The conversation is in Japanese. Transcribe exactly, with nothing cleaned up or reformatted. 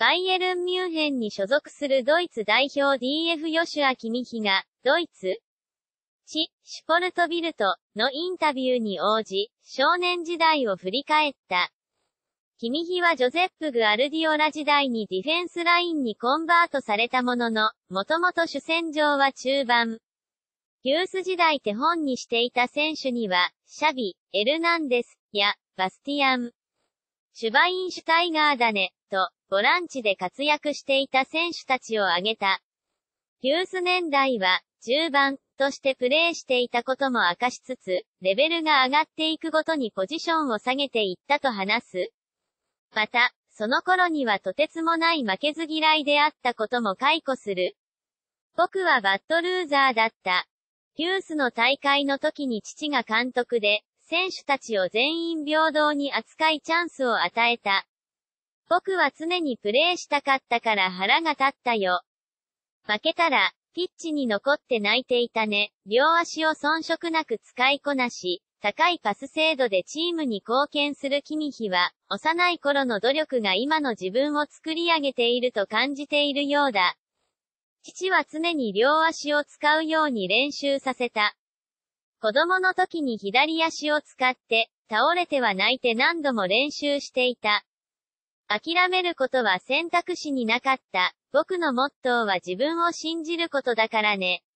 バイエルン・ミュンヘンに所属するドイツ代表 ディーエフ ヨシュア・キミヒが、ドイツ、チ・シュポルトビルトのインタビューに応じ、少年時代を振り返った。キミヒはジョゼップ・グアルディオラ時代にディフェンスラインにコンバートされたものの、もともと主戦場は中盤。ユース時代手本にしていた選手には、シャビ、エルナンデス、や、バスティアン、シュバインシュタイガーダネ、と、ボランチで活躍していた選手たちを挙げた。ユース年代は、じゅうばん、としてプレーしていたことも明かしつつ、レベルが上がっていくごとにポジションを下げていったと話す。また、その頃にはとてつもない負けず嫌いであったことも回顧する。僕はバッドルーザーだった。ユースの大会の時に父が監督で、選手たちを全員平等に扱いチャンスを与えた。僕は常にプレーしたかったから腹が立ったよ。負けたら、ピッチに残って泣いていたね。両足を遜色なく使いこなし、高いパス精度でチームに貢献するキミヒは、幼い頃の努力が今の自分を作り上げていると感じているようだ。父は常に両足を使うように練習させた。子供の時に左足を使って、倒れては泣いて何度も練習していた。諦めることは選択肢になかった。僕のモットーは自分を信じることだからね。